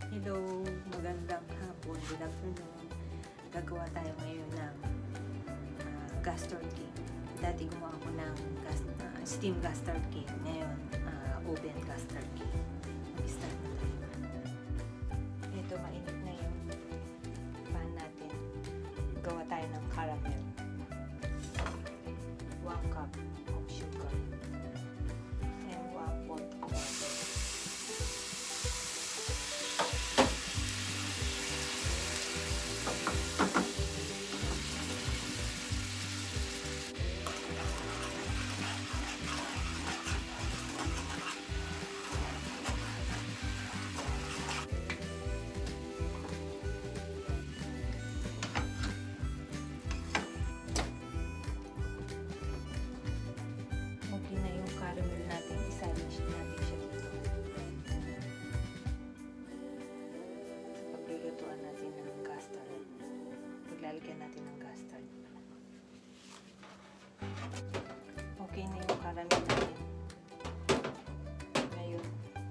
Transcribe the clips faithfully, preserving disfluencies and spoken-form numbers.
Hello, magandang hapon, good afternoon. Gagawa tayo ngayon ng uh, custard cake. Dati gumawa ko ng gas, uh, steam custard cake. Ngayon, uh, oven custard cake. Mag-start na tayo. Ito, mainit na yung pan natin. Gawa tayo ng caramel. one cup of sugar. And one pot of water. Caramel natin, isalish natin siya dito. Paglulutuan natin ng custard. Paglalagyan natin ng custard. Okay na yung caramel natin. Ngayon,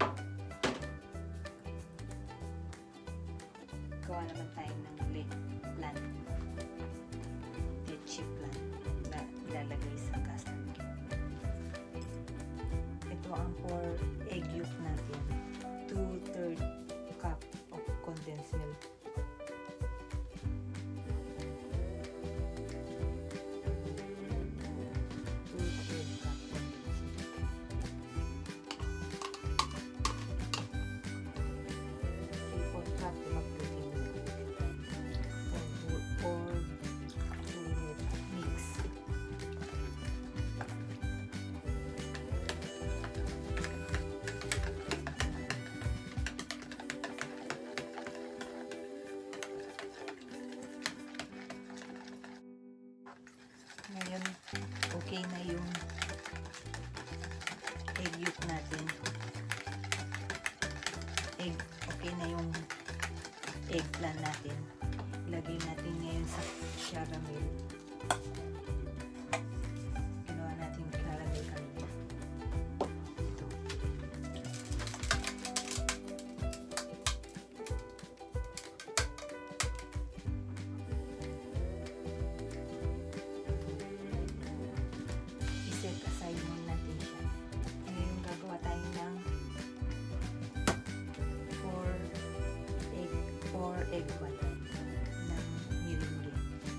gawa naman tayo ng flan. Leche flan na ilalagay sa custard. Ito ang for egg yolk natin. two thirds cup of condensed milk. two thirds cup condensed milk. three fourths cup of protein milk. And four minute mix. Ngayon, okay na yung egg yolk natin. Egg, okay na yung egg flan natin. Ilagay natin ngayon sa caramel. Ginawa natin caramel kanina. Ito. I-set aside muna natin siya. Ngayon, gagawa tayo ng four egg, four egg white ng meringue.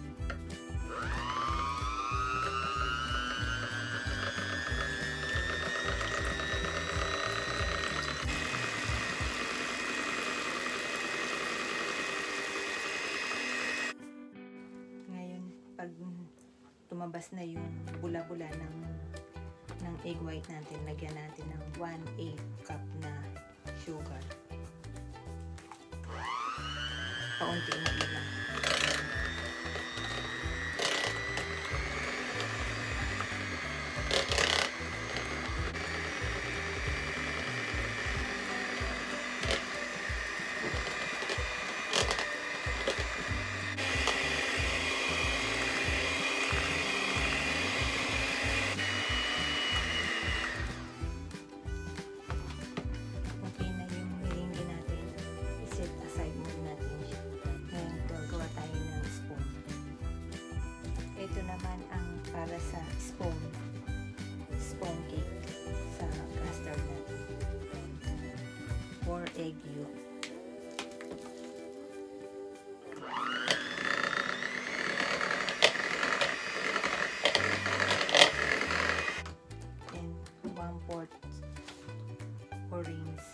Ngayon, pag tumabas na yung bula-bula ng ng egg white natin, lagyan natin ng one eighth cup na sugar. Paunti-unti lang. Ito naman ang para sa spoon spoon cake sa custard natin. four egg yolk. And one fourth orange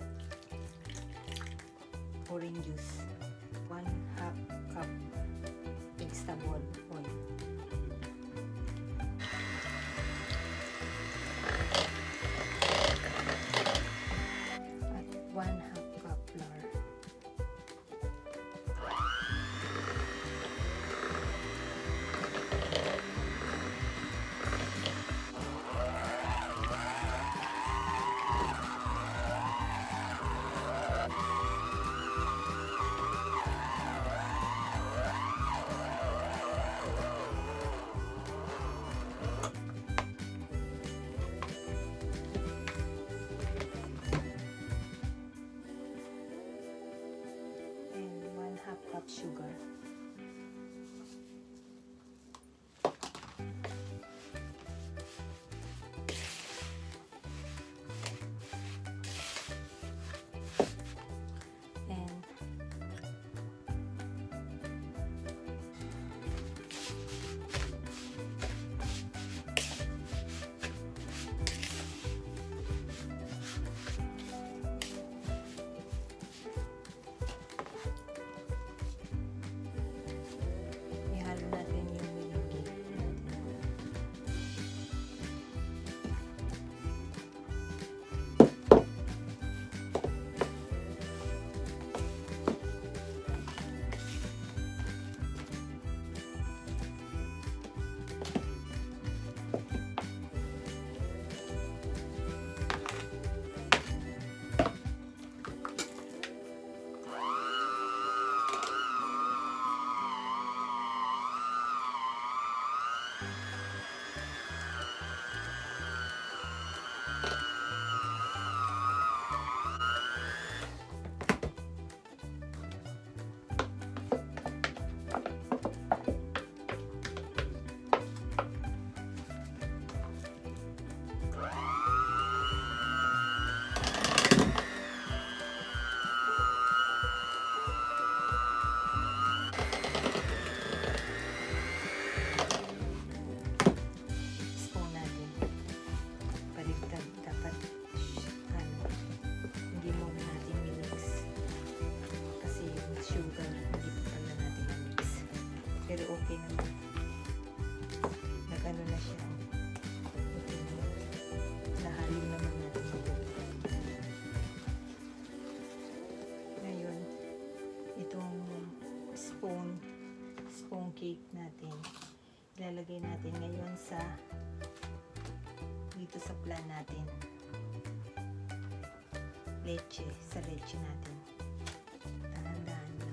orange juice. one half cup vegetable oil. one half cup flour. sugar. Pero okay naman. Nag-ano na siya. Okay naman. Nahalin naman natin. Ngayon, itong spoon, spoon cake natin, ilalagay natin ngayon sa dito sa plan natin. Leche, sa leche natin. Dahan-dahan lang.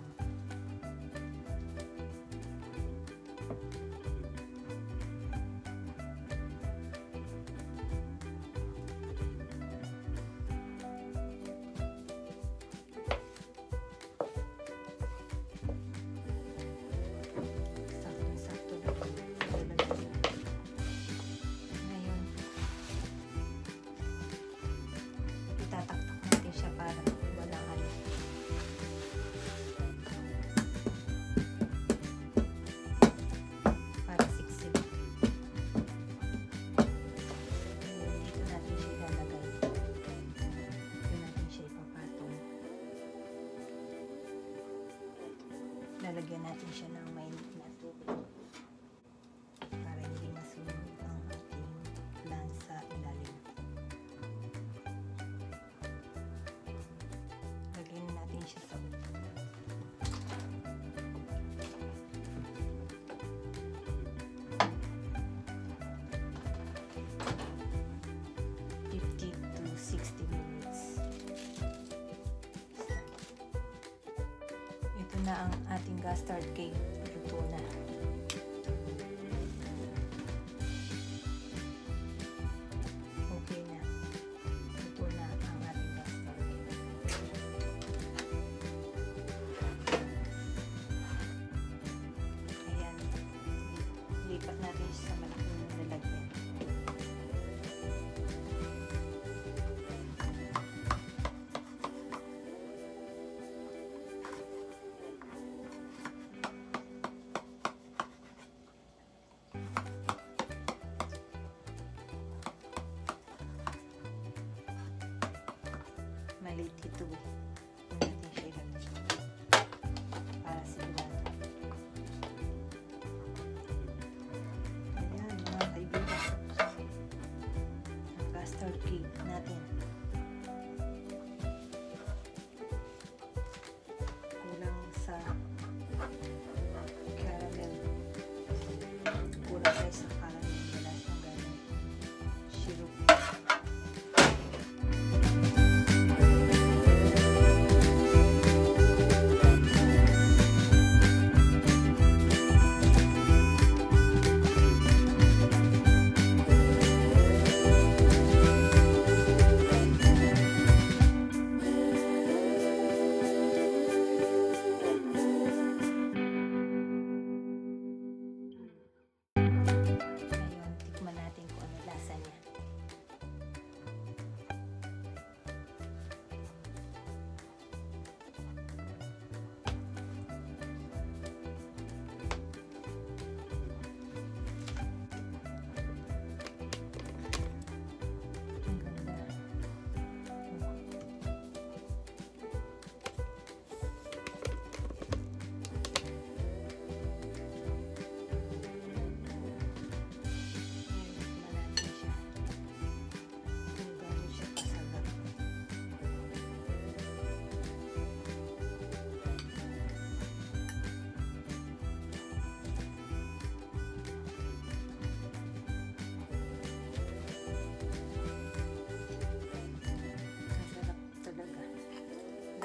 Lalagyan natin siya ng mainit na tubig para hindi masunog ang ating plan sa ilalim. Lagyan natin siya sa fifty to sixty minutes. Ito na ang ating custard cake. Luto na. Okay na. Luto na ang ating custard cake. Ayan. Lipat natin siya sa malaking lalagyan. Maliit ito. Hindi natin siya ilagay. Para sigurado. Ayan mga kaibigan. Ang custard cake natin. Kulang sa caramel. Kulang tayo sa caramel. Wala siyang ganun. Syrup.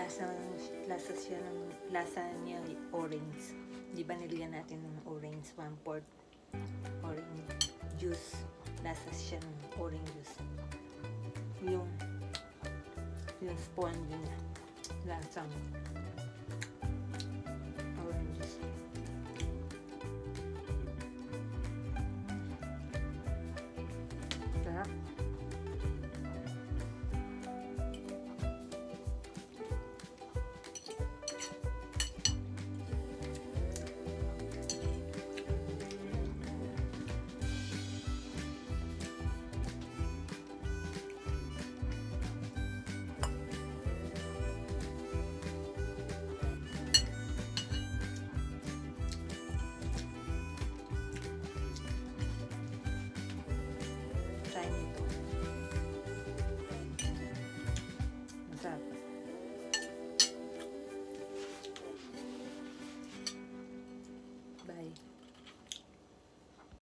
lasa, lasa siya ng, lasa niya orange. Di ba nilagyan natin ng orange, one fourth orange juice. Lasa siya ng orange juice. Yung, yung sponge niya, lasang